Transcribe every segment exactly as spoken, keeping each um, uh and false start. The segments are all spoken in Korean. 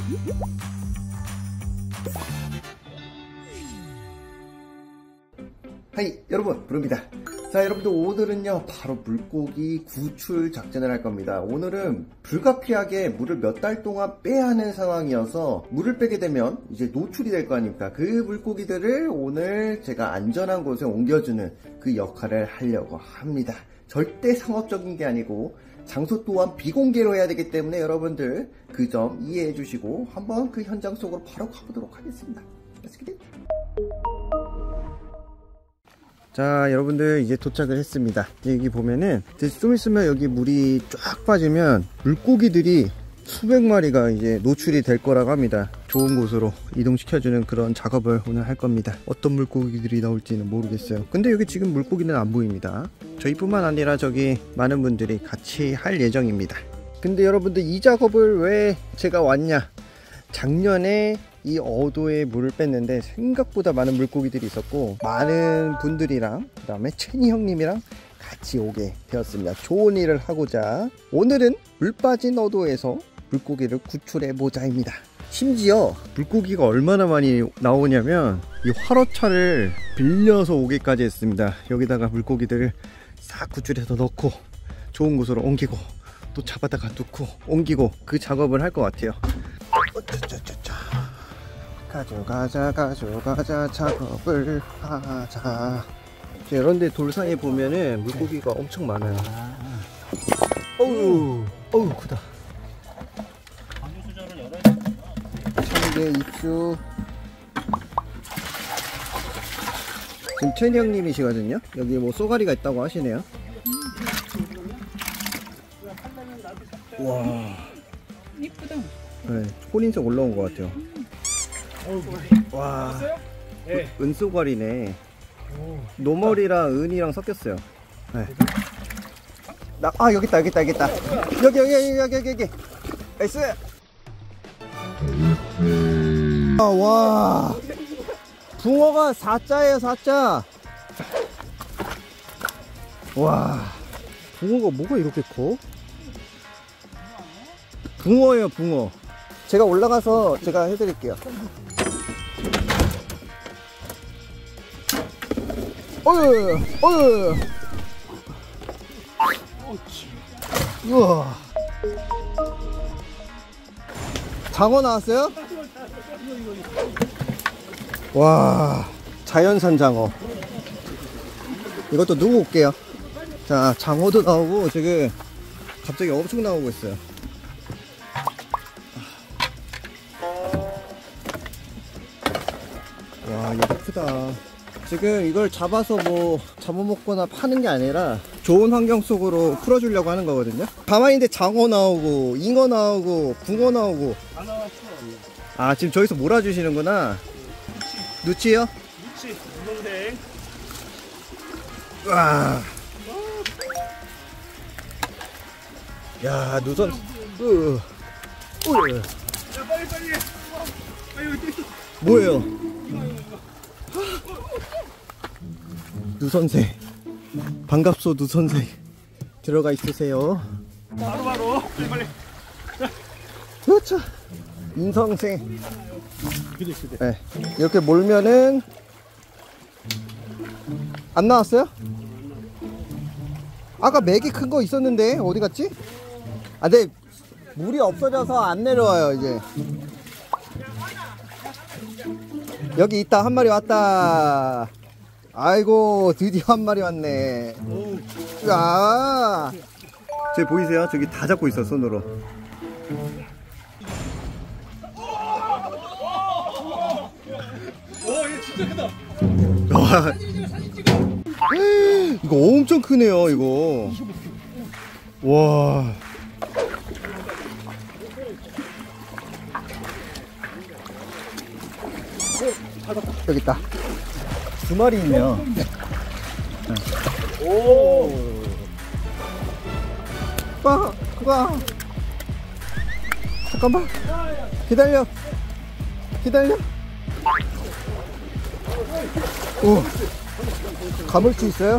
하이 여러분, 부릅니다. 자, 여러분들 오늘은요 바로 물고기 구출 작전을 할 겁니다. 오늘은 불가피하게 물을 몇 달 동안 빼야 하는 상황이어서 물을 빼게 되면 이제 노출이 될 거 아닙니까? 그 물고기들을 오늘 제가 안전한 곳에 옮겨주는 그 역할을 하려고 합니다. 절대 상업적인 게 아니고 장소 또한 비공개로 해야 되기 때문에 여러분들 그 점 이해해 주시고 한번 그 현장 속으로 바로 가보도록 하겠습니다. Let's get it. 자, 여러분들 이제 도착을 했습니다. 여기 보면은 이제 좀 있으면 여기 물이 쫙 빠지면 물고기들이 수백 마리가 이제 노출이 될 거라고 합니다. 좋은 곳으로 이동시켜주는 그런 작업을 오늘 할 겁니다. 어떤 물고기들이 나올지는 모르겠어요. 근데 여기 지금 물고기는 안 보입니다. 저희뿐만 아니라 저기 많은 분들이 같이 할 예정입니다. 근데 여러분들 이 작업을 왜 제가 왔냐, 작년에 이 어도에 물을 뺐는데 생각보다 많은 물고기들이 있었고 많은 분들이랑 그 다음에 채니 형님이랑 같이 오게 되었습니다. 좋은 일을 하고자 오늘은 물 빠진 어도에서 물고기를 구출해 보자입니다. 심지어 물고기가 얼마나 많이 나오냐면 이 화로차를 빌려서 오기까지 했습니다. 여기다가 물고기들을 싹 구출해서 넣고 좋은 곳으로 옮기고 또 잡아다가 놓고 옮기고 그 작업을 할 것 같아요. 가져가자 가져가자 작업을 하자. 이런데 돌 사이에 보면은 물고기가 엄청 많아요. 어우 어우 크다. 참게 입수. 지금 채니 형님이시거든요. 여기 뭐 쏘가리가 있다고 하시네요. 와 이쁘다. 네, 혼인색 올라온 것 같아요. 와, 네. 은쏘가리네. 노멀이랑 은이랑 섞였어요. 네. 나, 아 여기 있다 여기 있다 여기 있다. 여기 여기 여기 여기 여기 여기. 나이스. 아, 와, 붕어가 사자예요 사자. 와, 붕어가 뭐가 이렇게 커? 붕어예요 붕어. 제가 올라가서 제가 해드릴게요. 어휴 어휴. 우와, 장어 나왔어요? 와, 자연산 장어. 이것도 누구 올게요. 자, 장어도 나오고 지금 갑자기 엄청 나오고 있어요. 와, 이거 크다. 지금 이걸 잡아서 뭐 잡아먹거나 파는 게 아니라 좋은 환경 속으로 풀어주려고 하는 거거든요. 가만히 있는데 장어 나오고 잉어 나오고 붕어 나오고. 다 나왔어. 아, 지금 저기서 몰아주시는구나. 누치요? 누치, 누렁댕. 와. 야, 누선. 으. 으. 야, 빨리 빨리. 아, 여기 또 있어. 뭐예요? 누선새. 반갑소 누선새. 들어가 있으세요. 바로 바로. 빨리 빨리. 그렇죠. 인성새. 네. 이렇게 몰면은 안 나왔어요? 아까 맥이 큰 거 있었는데 어디 갔지? 아, 네. 물이 없어져서 안 내려와요 이제. 여기 있다. 한 마리 왔다. 아이고, 드디어 한 마리 왔네. 야, 저기 보이세요? 저기 다 잡고 있어 손으로. 오, 얘 진짜 크다. 와, 이거 엄청 크네요 이거. 와, 여기 있다. 두 마리 있네요. 오, 빠, 빠. 잠깐만. 기다려. 기다려. 오, 가물치 있어요?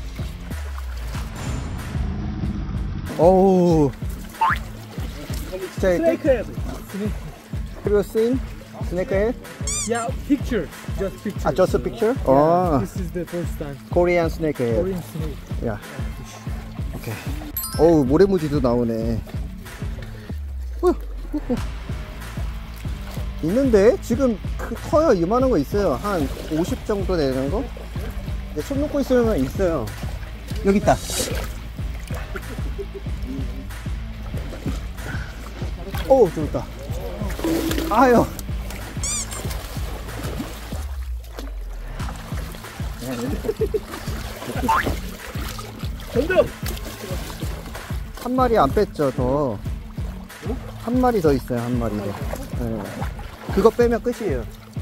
어우, take Snake head. Snake. 그리고 seen snake head? Yeah, picture. Just picture. 아, just a picture? Yeah, 어, This is the first time. Korean snake head. Korean snake. 야, 오케이. 어우, 모래무지도 나오네. 후, 후, 후. 있는데 지금 크, 커요. 이만한 거 있어요. 한 오십 정도 되는 거. 근데 손 놓고 있으면 있어요. 여기 있다. 오, 좋다. 아유. 던져. 한 마리 안 뺐죠, 더. 한 마리 더 있어요, 한 마리 더. 네. 그거 빼면 끝이에요.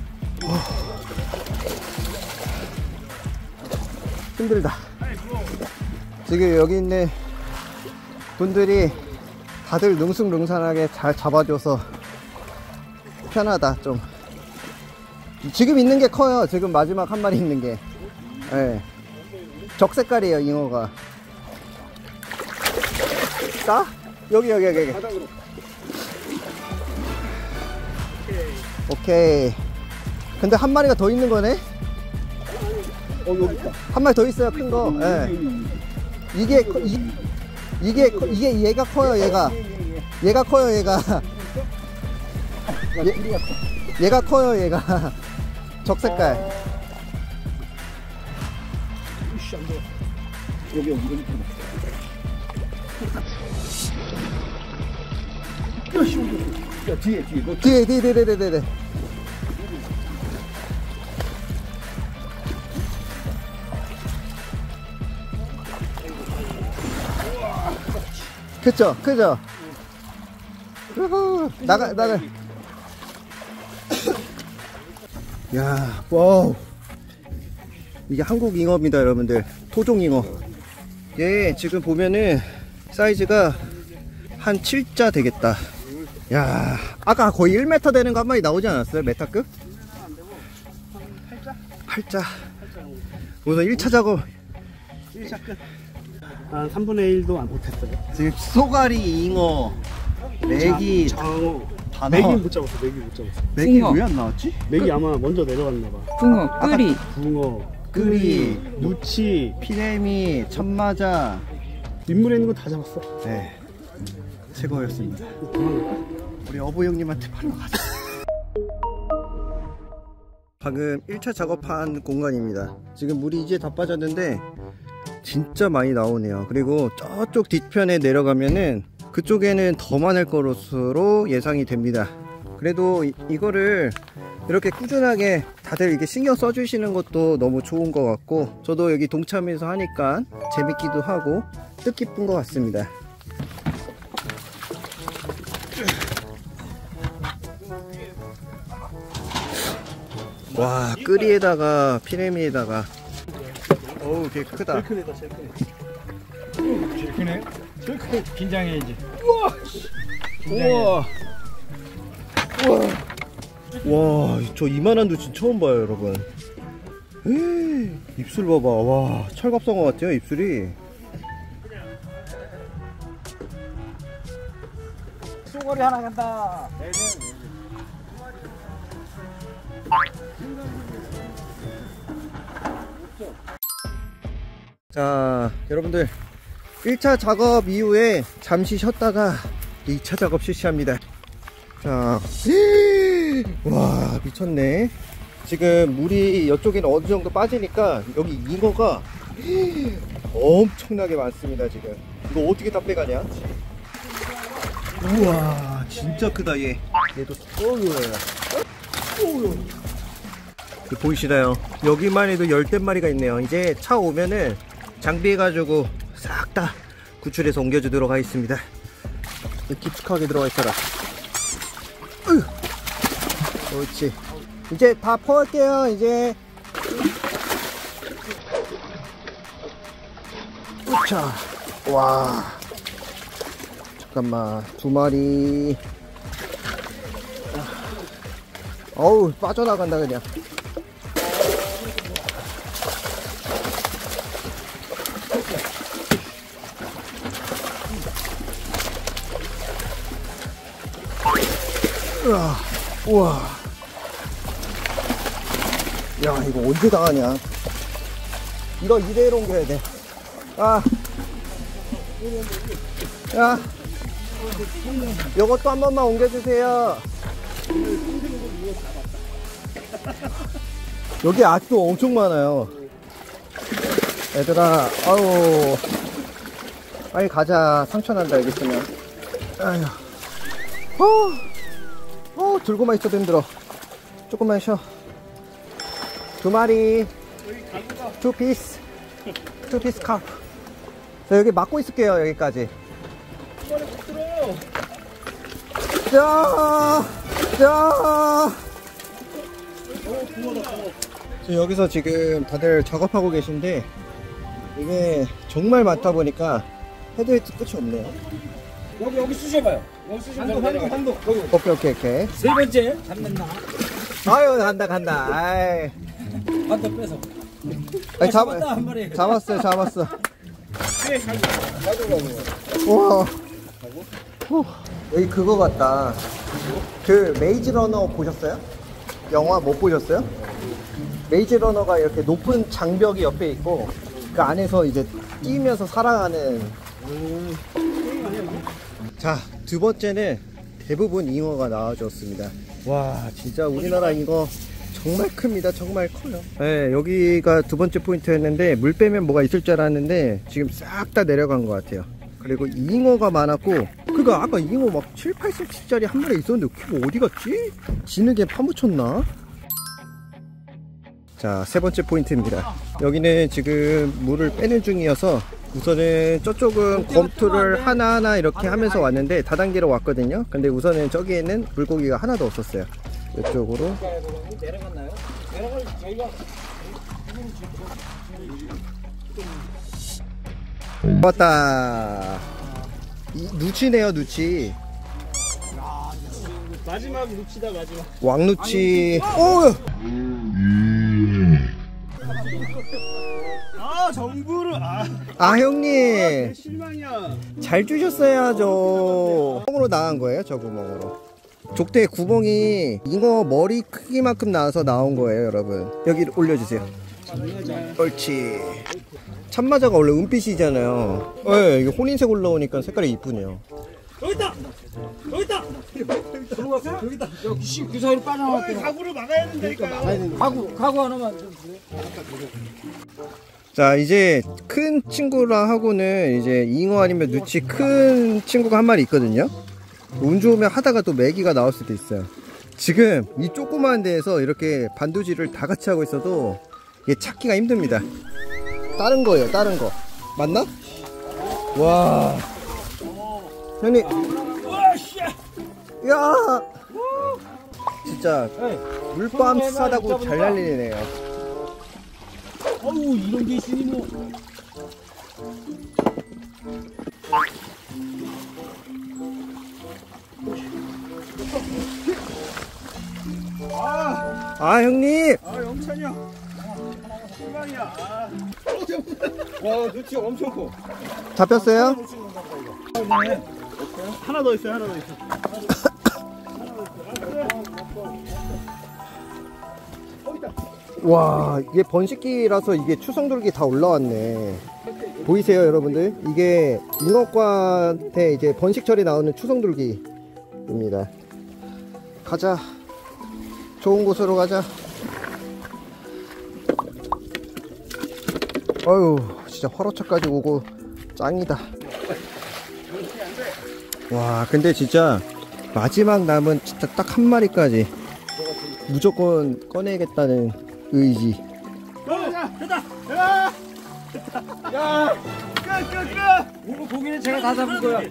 힘들다. 지금 여기 있는 분들이 다들 능숙능산하게 잘 잡아줘서 편하다, 좀. 지금 있는 게 커요. 지금 마지막 한 마리 있는 게. 네. 적색깔이에요, 잉어가. 싸? 여기, 여기, 여기. 여기. 오케이. 근데 한 마리가 더 있는 거네? 어, 여기 있다. 한 마리 더 있어요, 큰 거. 예. 이게, 커- 이, 이게, 커- 이게 얘가 커요, 얘가. 얘가 커요, 얘가. 얘, 얘가 커요, 얘가. 적색깔. 이씨, 안 돼. 여기, 여기, 여기. 야, 뒤에, 뒤에. 너 뒤에, 뒤에, 뒤에, 뒤에, 뒤에. 그쵸, 크죠? 우후, 나가, 나가. 야, 와우. 이게 한국 잉어입니다, 여러분들. 토종 잉어. 얘 지금 보면은 사이즈가 한 칠 자 되겠다. 야, 아까 거의 일 미터 되는 거 한 마리 나오지 않았어요? 메타급? 팔 자. 우선 일 차 작업. 일 차 끝. 한 삼분의 일도 안 못했어요. 지금 쏘가리, 잉어, 메기, 장어. 단어. 메기 못 잡았어, 메기 못 잡았어. 메기 잉어. 왜 안 나왔지? 메기 아마 먼저 내려갔나봐. 붕어, 끄리, 붕어, 끄리, 누치, 피레미, 천마자. 민물에 있는 거 다 잡았어. 네, 최고였습니다. 도망가. 우리 어부 형님한테 팔러 가자. 방금 일 차 작업한 공간입니다. 지금 물이 이제 다 빠졌는데 진짜 많이 나오네요. 그리고 저쪽 뒤편에 내려가면은 그쪽에는 더 많을 것으로 예상이 됩니다. 그래도 이, 이거를 이렇게 꾸준하게 다들 이렇게 신경 써주시는 것도 너무 좋은 것 같고, 저도 여기 동참해서 하니까 재밌기도 하고 뜻깊은 것 같습니다. 와, 끄리에다가 피레미에다가. 어우, 되게 크다. 제일 크네다, 제일 크네. 제일 크네. 제일 크네. 긴장해야지. 우와. 우와. 와, 저 이만한 두치 처음 봐요, 여러분. 에이, 입술 봐봐. 와, 철갑상어 같아요, 입술이. 쏘가리 하나 간다. 자, 여러분들 일 차 작업 이후에 잠시 쉬었다가 이 차 작업 실시합니다. 자, 와, 미쳤네. 지금 물이 이쪽에는 어느 정도 빠지니까 여기 잉어가 엄청나게 많습니다. 지금 이거 어떻게 다 빼가냐? 우와, 진짜 크다. 얘 얘도 쏘요예요. 보이시나요? 여기만 해도 열댓 마리가 있네요. 이제 차 오면은 장비해가지고 싹 다 구출해서 옮겨주도록 하겠습니다. 깊숙하게 들어가 있어라. 으. 그렇지. 이제 다 퍼갈게요. 이제. 우차. 와. 잠깐만. 두 마리. 어우, 빠져나간다 그냥. 우와, 우와. 야, 이거 언제 당하냐. 이거 이대로 옮겨야 돼. 아. 야. 요것도 한 번만 옮겨주세요. 여기 아직도 엄청 많아요. 얘들아, 아우. 빨리 가자. 상처 난다, 여기 있으면. 아휴. 어, 어, 들고만 있어도 힘들어. 조금만 쉬어. 두 마리. 투 피스. 투 피스 카프. 자, 여기 막고 있을게요, 여기까지. 자, 자. 여기서 지금 다들 작업하고 계신데, 이게 정말 많다 보니까 헤드웨이트 끝이 없네요. 여기 여기 쑤셔봐요. 여기 쑤셔봐요. 한도 한도 오케이, 오케이, 오케이. 세 번째 잡는다. 아유, 간다, 간다. 아이. 한도 빼서. 아니, 잡, 잡았다, 한 마리. 잡았어요, 잡았어. 우와. 후, 여기 그거 같다. 그 메이즈 러너 보셨어요? 영화 못 보셨어요? 메이즈 러너가 이렇게 높은 장벽이 옆에 있고 그 안에서 이제 뛰면서 살아가는. 자, 두 번째는 대부분 잉어가 나와줬습니다. 와, 진짜 우리나라 잉어 정말 큽니다. 정말 커요. 네, 여기가 두 번째 포인트였는데 물 빼면 뭐가 있을 줄 알았는데 지금 싹 다 내려간 것 같아요. 그리고 잉어가 많았고, 그니까 아까 잉어 막 칠, 팔 센티미터짜리 한 마리 있었는데 그거 어디 갔지? 진흙에 파묻혔나? 자, 세 번째 포인트입니다. 여기는 지금 물을 빼는 중이어서 우선은 저쪽은 검토를 하나하나 이렇게 하면서 왔는데 다단계로 왔거든요. 근데 우선은 저기에는 물고기가 하나도 없었어요. 이쪽으로 내려갔나요? 내려갈 저희가 왔다. 이, 누치네요, 누치. 마지막 눕치다 마지막. 왕누치. 오! 아 정부를 아, 아, 형님 실망이야. 잘 주셨어야죠. 구멍으로 나간 거예요, 저 구멍으로. 족대 구멍이 잉어 머리 크기만큼 나와서 나온 거예요, 여러분. 여기 올려주세요. 옳지. 참마자가 원래 은빛이잖아요. 네, 이게 혼인색 올라오니까 색깔이 이쁘네요. 여기 있다. 여기 있다. 들어왔어? 여기 있다. 여기 씨, 그 사이로 빠져나왔대. 가구를 막아야 된다니까요. 가구 가구 하나만 좀 주세요. 자, 이제 큰 친구랑 하고는 이제 잉어 아니면 누치 큰 친구가 한 마리 있거든요. 운 좋으면 하다가 또 메기가 나올 수도 있어요. 지금 이 조그마한 데에서 이렇게 반두지를 다 같이 하고 있어도 이게 찾기가 힘듭니다. 다른 거예요, 다른 거. 맞나? 와. 형님. 야. 진짜 물밤 싸다고 잘 날리네요. 어우, 이런 게 있으니 뭐. 아, 형님. 아 영찬이 형. 실망이야. 아. 와, 눈치 엄청 커. 잡혔어요? 하나 더 있어요. 하나 더 있어. 와, 이게 번식기라서 이게 추성돌기 다 올라왔네. 보이세요, 여러분들? 이게 잉어과한테 이제 번식철이 나오는 추성돌기입니다. 가자. 좋은 곳으로 가자. 어휴, 진짜 화로차까지 오고 짱이다. 와, 근데 진짜 마지막 남은 진짜 딱 한 마리까지 무조건 꺼내겠다는 의지. 야, 됐다. 야, 야, 끝, 끝, 끝. 오늘 고기는 제가 다 잡은 거야.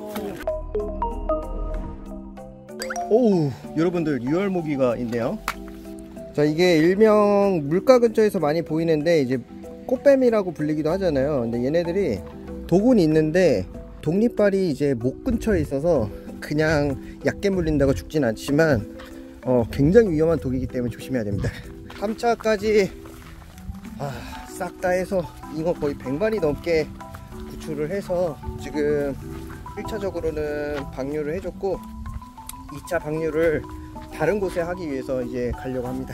오우, 여러분들 유혈모기가 있네요. 자, 이게 일명 물가 근처에서 많이 보이는데 이제 꽃뱀이라고 불리기도 하잖아요. 근데 얘네들이 독은 있는데 독립발이 이제 목 근처에 있어서 그냥 얕게 물린다고 죽진 않지만 어, 굉장히 위험한 독이기 때문에 조심해야 됩니다. 삼 차까지 아, 싹 다 해서 잉어 거의 백 마리 넘게 구출을 해서 지금 일 차적으로는 방류를 해줬고 이 차 방류를 다른 곳에 하기 위해서 이제 가려고 합니다.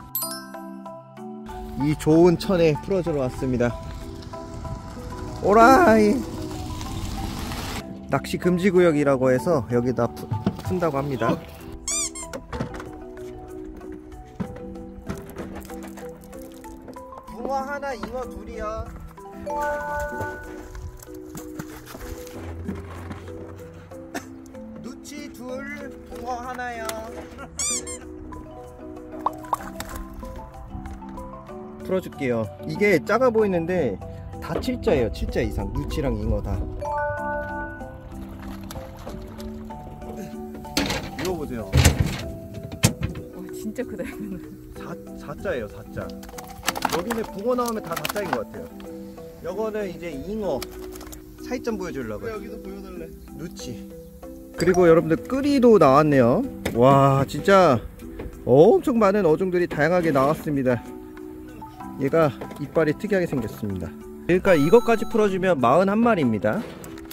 이 좋은 천에 풀어주러 왔습니다. 오라이. 낚시 금지구역이라고 해서 여기다 푸, 푼다고 합니다. 붕어 하나, 잉어 둘이요. 누치 둘, 붕어 하나요. 풀어줄게요. 이게 작아 보이는데 다 칠자예요. 칠자 이상. 누치랑 잉어 다. 이거 보세요. 와 진짜 크다 이거는. 사, 사자예요. 사자. 여기는 붕어 나오면 다 사자인 것 같아요. 요거는 이제 잉어. 차이점 보여주려고요. 여기도 보여달래. 누치. 그리고 여러분들 끄리도 나왔네요. 와 진짜 엄청 많은 어종들이 다양하게 나왔습니다. 얘가 이빨이 특이하게 생겼습니다. 그러니까 이것까지 풀어주면 사십일 마리입니다.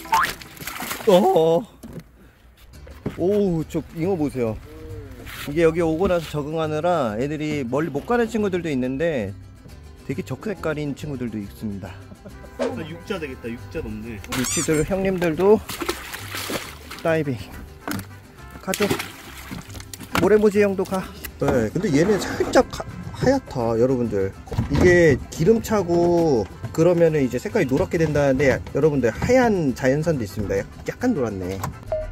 어. 오우 저 잉어 보세요. 이게 여기 오고 나서 적응하느라 애들이 멀리 못 가는 친구들도 있는데 되게 적색깔인 친구들도 있습니다. 육자 되겠다. 육자 넘네. 유치들 형님들도 다이빙 가죠. 모래모지 형도 가. 네, 근데 얘는 살짝 하, 하얗다 여러분들. 이게 기름 차고 그러면은 이제 색깔이 노랗게 된다는데 여러분들 하얀 자연산도 있습니다. 약간 노랗네.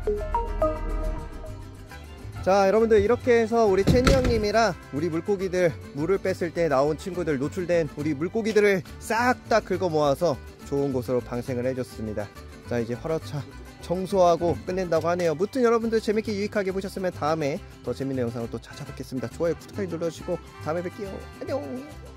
자 여러분들 이렇게 해서 우리 채니 형님이랑 우리 물고기들 물을 뺐을 때 나온 친구들 노출된 우리 물고기들을 싹 다 긁어 모아서 좋은 곳으로 방생을 해줬습니다. 자 이제 화로차 청소하고 끝낸다고 하네요. 무튼 여러분들 재밌게 유익하게 보셨으면 다음에 더 재밌는 영상을 또 찾아뵙겠습니다. 좋아요 구독하기 눌러주시고 다음에 뵐게요. 안녕.